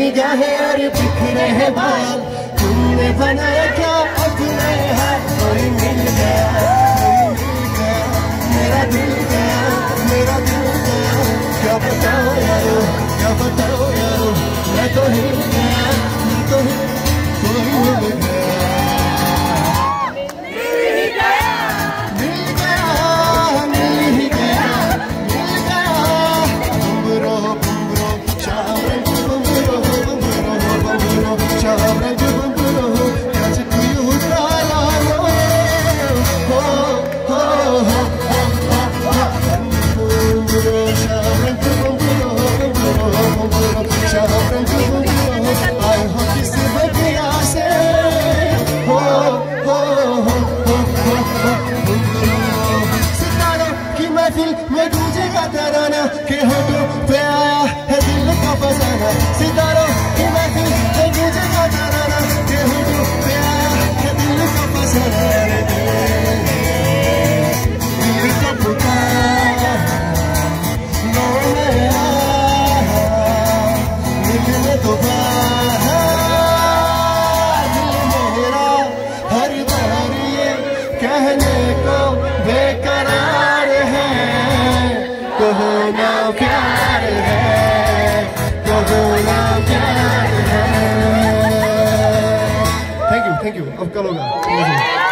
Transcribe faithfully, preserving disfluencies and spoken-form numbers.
निगाहें और बिखरे हैं बाल, तुमने बनाया क्या अपने हाथ। कोई मिल गया, कोई मिल गया, मेरा दिल गया, मेरा दिल गया। क्या बताओ यारो, क्या बताओ यारो, मैं तो हिल गया, मैं तो हिल, कोई मिल गया, मिल ही गया, मिल गया, मिल ही गया, मिल गया। बुम्बरो बुम्बरो चावरंग बुम्बरो बुम्बरो बुम्बरो चावरंग बुम्बरो कैच तू उतारा लो हो हो हो बुम्बरो चावरंग बुम्बरो बुम्बरो बुम्बरो चावरंग बुम्बरो आए हो किस बगिया से हो हो हो हो हो बुम्बरो। सितारों की महफिल में गूंजेगा तराना के होठों पे आया है दिल का फसाना। सितारों की महफिल में गूंजेगा तराना के होठों पे आया है दिल का फसाना। दिल का पुकारा नो मेरा मिलने तो बाहर, दिल मेरा हर बार ये कहने को बेकरार है, कहो ना प्यार है, कहो ना प्यार है। Thank you, thank you. अब कल होगा।